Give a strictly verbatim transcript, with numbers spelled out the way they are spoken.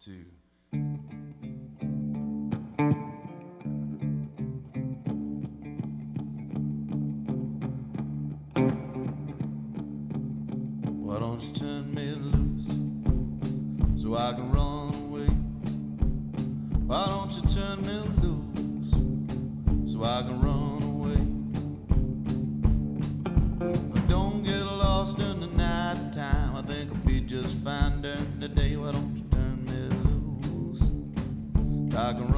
two. Why don't you turn me loose so I can run away? Why don't you turn me loose so I can run away? But don't get lost in the night time. I think I'll be just fine during the day. Why don't you turn me loose so I can run